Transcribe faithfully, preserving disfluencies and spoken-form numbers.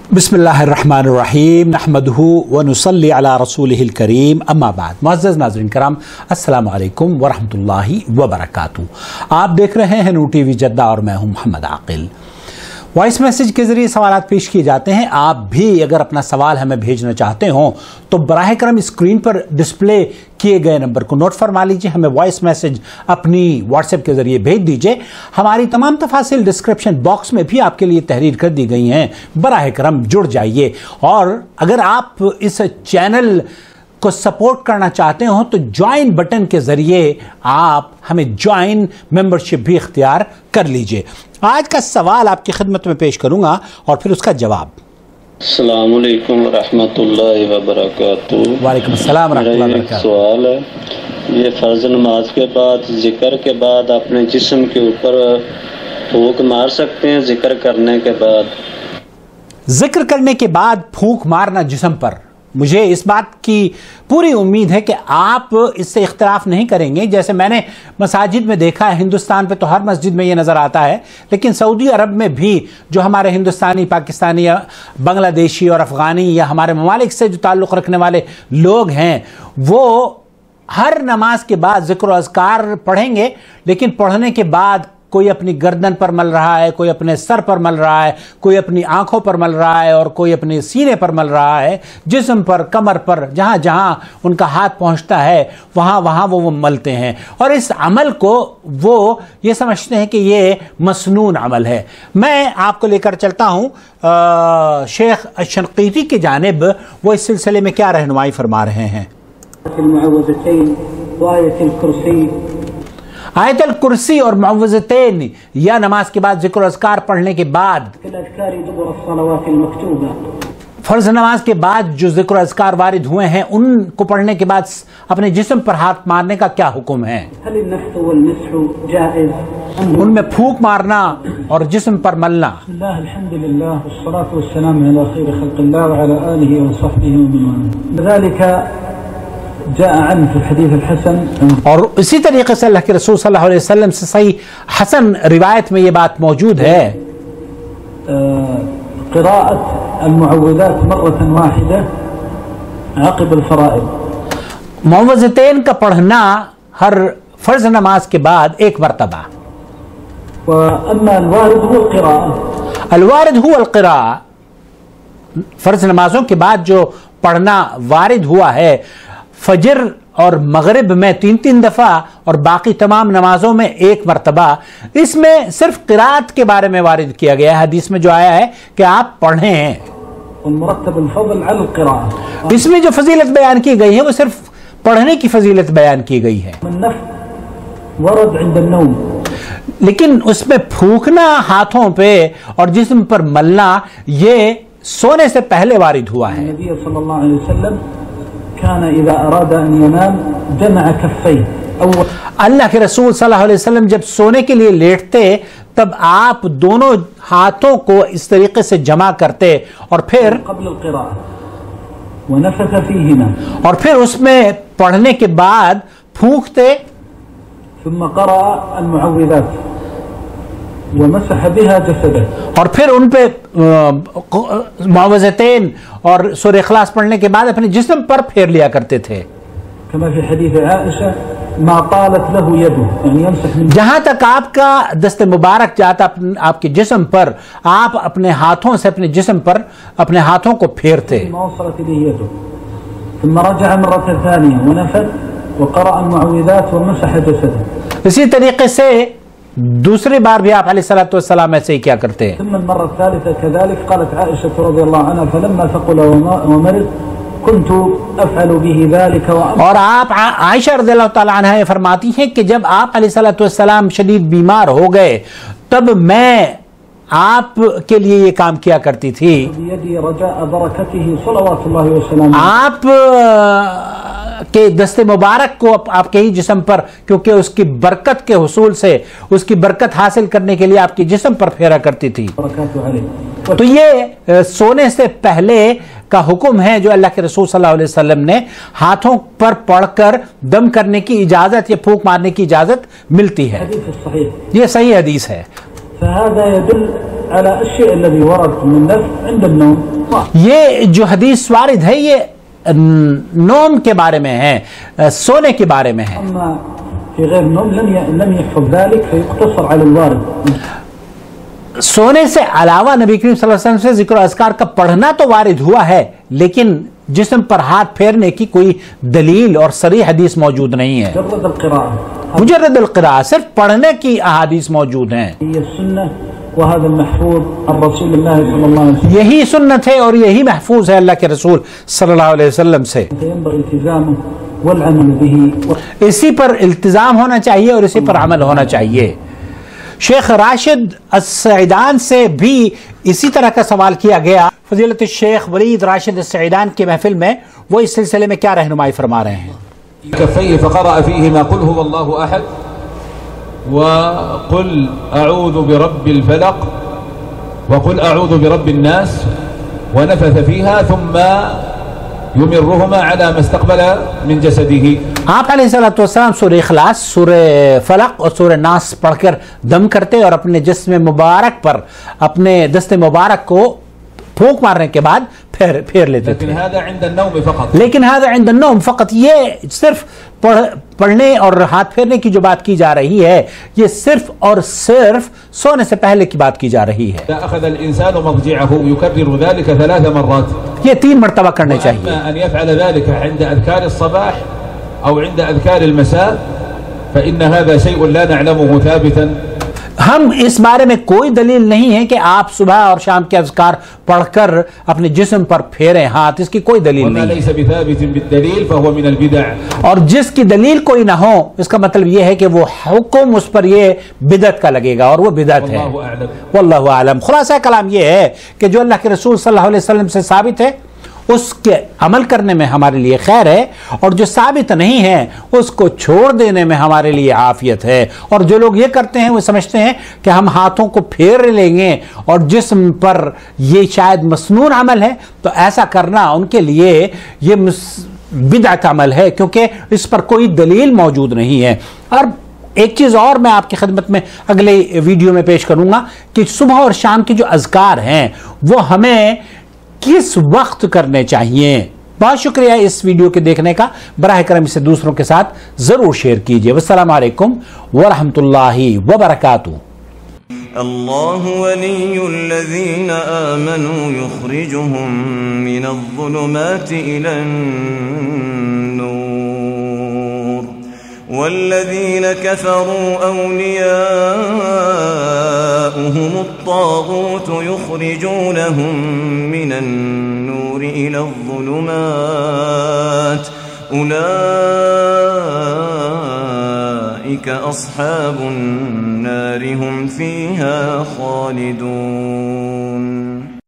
बिस्मिल्लाहिर्रहमानिर्रहीम नहमदुहु व नुसल्ली अला रसूलिहिल करीम अम्मा बाद। मुअज़्ज़ज़ नाज़रीन कराम, अस्सलामु अलैकुम व रहमतुल्लाहि व बरकातुहू। आप देख रहे हैं नूर टीवी जद्दा और मैं हूं मोहम्मद आकिल। वॉइस मैसेज के ज़रिए सवालात पेश किए जाते हैं। आप भी अगर अपना सवाल हमें भेजना चाहते हो तो बराह करम स्क्रीन पर डिस्प्ले किए गए नंबर को नोट फरमा लीजिए, हमें वॉइस मैसेज अपनी व्हाट्सएप के ज़रिए भेज दीजिए। हमारी तमाम तफासिल डिस्क्रिप्शन बॉक्स में भी आपके लिए तहरीर कर दी गई हैं, बराह करम जुड़ जाइए। और अगर आप इस चैनल को सपोर्ट करना चाहते हो तो ज्वाइन बटन के ज़रिए आप हमें ज्वाइन मेंबरशिप भी इख्तियार कर लीजिए। आज का सवाल आपकी खिदमत में पेश करूंगा और फिर उसका जवाब। अस्सलामु अलैकुम रहमतुल्लाहि व बरकातुहू। वालेकुम अस्सलाम रहमतुल्लाहि व बरकातुहू। सवाल है, ये फर्ज नमाज के बाद जिक्र के बाद अपने जिस्म के ऊपर फूंक मार सकते हैं? जिक्र करने के बाद जिक्र करने के बाद फूंक मारना जिस्म पर, मुझे इस बात की पूरी उम्मीद है कि आप इससे इख्तिलाफ नहीं करेंगे। जैसे मैंने मसाजिद में देखा है, हिंदुस्तान पे तो हर मस्जिद में ये नज़र आता है, लेकिन सऊदी अरब में भी जो हमारे हिंदुस्तानी, पाकिस्तानी या बांग्लादेशी और अफ़गानी या हमारे ममालिक से जो ताल्लुक़ रखने वाले लोग हैं, वो हर नमाज के बाद ज़िक्र व अज़कार पढ़ेंगे, लेकिन पढ़ने के बाद कोई अपनी गर्दन पर मल रहा है, कोई अपने सर पर मल रहा है, कोई अपनी आंखों पर मल रहा है और कोई अपने सीने पर मल रहा है। जिस्म पर, कमर पर, जहाँ जहाँ उनका हाथ पहुँचता है वहाँ वहाँ वो वो मलते हैं और इस अमल को वो ये समझते हैं कि ये मसनून अमल है। मैं आपको लेकर चलता हूँ शेख शनकीती की जानिब, वो इस सिलसिले में क्या रहनुमाई फरमा रहे हैं। आयतल कुर्सी और मुअव्वज़तैन या नमाज के बाद ज़िक्र अज़कार पढ़ने के बाद, फर्ज नमाज के बाद जो ज़िक्र अज़कार वारिद हुए हैं उनको पढ़ने के बाद अपने जिस्म पर हाथ मारने का क्या हुक्म है? उनमें फूंक मारना और जिस्म पर मलना। और इसी तरीके से अल्लाह के रसूल सल्लल्लाहु अलैहि वसल्लम से सही हसन रिवायत में ये बात मौजूद है, मुअव्वज़तैन का पढ़ना हर फर्ज नमाज के बाद एक मरतबा। अलवारिद हुवा अलक़िराअह, फर्ज नमाजों के बाद जो पढ़ना वारिद हुआ है फजर और मगरिब में तीन तीन दफा और बाकी तमाम नमाजों में एक मरतबा। इसमें सिर्फ क़िराअत के बारे में वारिद किया गया है, हदीस में जो आया है कि आप पढ़े हैं। इसमें जो फजीलत बयान की गई है वो सिर्फ पढ़ने की फजीलत बयान की गई है, लेकिन उसमें फूंकना हाथों पे और जिस्म पर मलना ये सोने से पहले वारिद हुआ है। अल्लाह के रसूल सल्लल्लाहु अलैहि वसल्लम जब सोने के लिए लेटते तब आप दोनों हाथों को इस तरीके से जमा करते और फिर और फिर उसमें पढ़ने के बाद फूंकते। और फिर उन पे मुअव्वज़तैन और सूरह इखलास पढ़ने के बाद अपने जिस्म पर फेर लिया करते थे। जहां तक आपका दस्त मुबारक जाता आपके जिस्म पर, आप अपने हाथों से अपने जिस्म पर अपने हाथों को फेरते। इसी तरीके से दूसरी बार भी आप अलैहिस्सलातु वस्सलाम ऐसे ही क्या करते हैं। और आप आयशा रज़ियल्लाहु ताला अन्हा फरमाती हैं कि जब आप अलैहिस्सलातु वस्सलाम शदीद बीमार हो गए तब मैं आप के लिए ये काम किया करती थी। आप के दस्ते मुबारक को आपके ही जिस्म पर, क्योंकि उसकी बरकत के हुसूल से, उसकी बरकत हासिल करने के लिए आपके जिस्म पर फेरा करती थी। तो ये सोने से पहले का हुक्म है जो अल्लाह के रसूल सल्लल्लाहु अलैहि वसल्लम ने हाथों पर पढ़कर दम करने की इजाजत या फूंक मारने की इजाजत मिलती है। ये सही हदीस है। على الشيء الذي ورد من النفس عند النوم. یہ جو حدیث وارد ہے یہ نوم کے بارے میں ہے، سونے کے بارے میں ہے. أما في غير النوم لم يحفظ ذلك فيقتصر على الوارد. سونے سے علاوہ نبی کریم صلی اللہ علیہ وسلم سے ذکر و اذکار کا پڑھنا تو وارد ہوا ہے، لیکن جسم پر ہاتھ پھیرنے کی کوئی دلیل اور صریح حدیث موجود نہیں ہے. مجرد القراءة مجرد القراءة صرف پڑھنے کی احادیث موجود ہیں. هي السنة وهذا المحفوظ عن رسول الله صلى الله عليه وسلم. یہی سنت ہے اور یہی محفوظ ہے اللہ کے رسول صلی اللہ علیہ وسلم سے. ينبغي التزامه والعمل به. اسی پر التزام ہونا چاہیے اور اسی پر عمل ہونا چاہیے. شیخ راشد السعیدان سے بھی اسی طرح کا سوال کیا گیا. فضیلت الشیخ ولید راشد السعیدان کی محفل میں وہ اس سلسلے میں کیا رہنمائی فرما رہے ہیں؟ كفيه فقرأ فيهما قل هو الله أحد وقل أعوذ برب الفلق وقل أعوذ برب الناس ونفث فيها ثم يمرهما على ما استقبل من جسده. آپ علیہ السلام سورہ اخلاص، سورہ فلق اور سورہ ناس پڑھ کر دم کرتے اور اپنے جسم مبارک پر اپنے دست مبارک کو پھونک مارنے کے بعد پھیر پھیر لیتے تھے. لیکن هذا عند النوم فقط. لیکن هذا عند النوم فقط. یہ صرف پڑھنے اور ہاتھ پھیرنے کی جو بات کی جا رہی ہے یہ صرف اور صرف سونے سے پہلے کی بات کی جا رہی ہے. اخذ الانسان مضجعه يكرر ذلك ثلاث مرات. یہ تین مرتبہ کرنے چاہیے. واما ان يفعل ذلك عند اذكار الصباح او عند اذكار المساء فان هذا شيء لا نعلمه ثابتا. ہم اس بارے میں کوئی دلیل نہیں ہے کہ آپ صبح اور شام کے اذکار پڑھ کر اپنے جسم پر پھیریں ہاتھ، اس کی کوئی دلیل نہیں ہے. اور جس کی دلیل کوئی نہ ہو اس کا مطلب یہ ہے کہ وہ حکم اس پر یہ بدعت کا لگے گا اور وہ بدعت ہے. واللہ اعلم. خلاصہ کلام یہ ہے کہ جو اللہ کے رسول صلی اللہ علیہ وسلم سے ثابت ہے اس کے عمل کرنے میں ہمارے لیے خیر ہے، اور جو ثابت نہیں ہے اس کو چھوڑ دینے میں ہمارے لیے عافیت ہے. اور جو لوگ یہ کرتے ہیں وہ سمجھتے ہیں کہ ہم ہاتھوں کو پھیر لیں گے اور جسم پر یہ شاید مسنون عمل ہے، تو ایسا کرنا ان کے لیے یہ بدعت عمل ہے، کیونکہ اس پر کوئی دلیل موجود نہیں ہے. اور ایک چیز اور میں آپ کی خدمت میں اگلے ویڈیو میں پیش کروں گا کہ صبح اور شام کی جو اذکار ہیں وہ ہمیں کس وقت کرنے چاہیے. بہت شکریہ اس ویڈیو کے دیکھنے کا. براہ کرم اسے دوسروں کے ساتھ ضرور شیئر کیجیے. والسلام علیکم ورحمۃ اللہ وبرکاتہ. اللہ ولی الذین آمنوا یخرجهم من الظلمات الى النور والذین كفروا اولیاؤهم الطاغوت یخرجونهم من النور الى الظلمات اولئک اصحاب النار هم فيها خالدون.